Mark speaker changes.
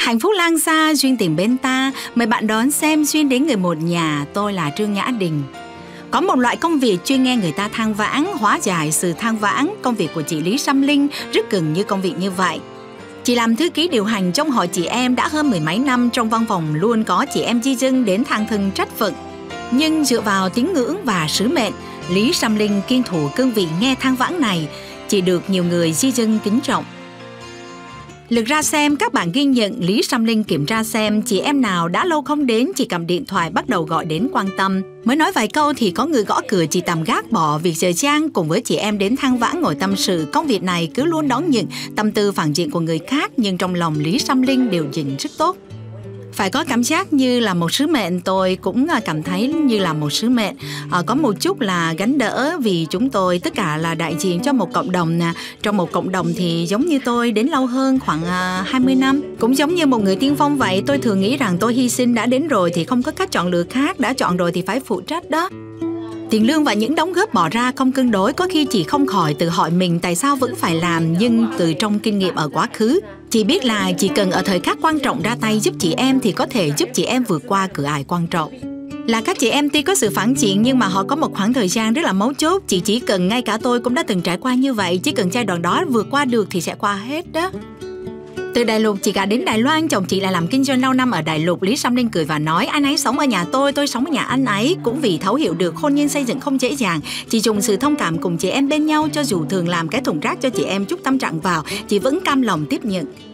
Speaker 1: Hạnh phúc lang xa, duyên tình bên ta. Mời bạn đón xem Duyên đến người một nhà. Tôi là Trương Nhã Đình. Có một loại công việc chuyên nghe người ta than vãn, hóa giải sự than vãn. Công việc của chị Lý Sam Linh rất gần như công việc như vậy. Chị làm thư ký điều hành trong hội chị em đã hơn mười mấy năm. Trong văn phòng luôn có chị em di dân đến than thân trách phận. Nhưng dựa vào tín ngưỡng và sứ mệnh, Lý Sam Linh kiên thủ cương vị nghe than vãn này. Chị được nhiều người di dân kính trọng. Lượt ra xem, các bạn ghi nhận Lý Sam Linh kiểm tra xem chị em nào đã lâu không đến, chị cầm điện thoại bắt đầu gọi đến quan tâm. Mới nói vài câu thì có người gõ cửa, chị tạm gác bỏ việc giờ trang cùng với chị em đến than vãn ngồi tâm sự. Công việc này cứ luôn đón nhận tâm tư phản diện của người khác, nhưng trong lòng Lý Sam Linh đều dình rất tốt. Phải có cảm giác như là một sứ mệnh, tôi cũng cảm thấy như là một sứ mệnh. Có một chút là gánh đỡ vì chúng tôi tất cả là đại diện cho một cộng đồng nè. Trong một cộng đồng thì giống như tôi đến lâu hơn khoảng 20 năm. Cũng giống như một người tiên phong vậy, tôi thường nghĩ rằng tôi hy sinh đã đến rồi thì không có cách chọn lựa khác, đã chọn rồi thì phải phụ trách đó. Tiền lương và những đóng góp bỏ ra không cân đối, có khi chị không khỏi tự hỏi mình tại sao vẫn phải làm, nhưng từ trong kinh nghiệm ở quá khứ, chị biết là chỉ cần ở thời khắc quan trọng ra tay giúp chị em thì có thể giúp chị em vượt qua cửa ải quan trọng. Là các chị em tuy có sự phản diện nhưng mà họ có một khoảng thời gian rất là mấu chốt. Chị chỉ cần, ngay cả tôi cũng đã từng trải qua như vậy, chỉ cần giai đoạn đó vượt qua được thì sẽ qua hết đó. Từ Đại Lục chị gả đến Đài Loan, chồng chị lại làm kinh doanh lâu năm ở Đại Lục. Lý Sam Linh cười và nói, anh ấy sống ở nhà tôi sống ở nhà anh ấy. Cũng vì thấu hiểu được hôn nhân xây dựng không dễ dàng, chị dùng sự thông cảm cùng chị em bên nhau, cho dù thường làm cái thùng rác cho chị em chút tâm trạng vào, chị vẫn cam lòng tiếp nhận.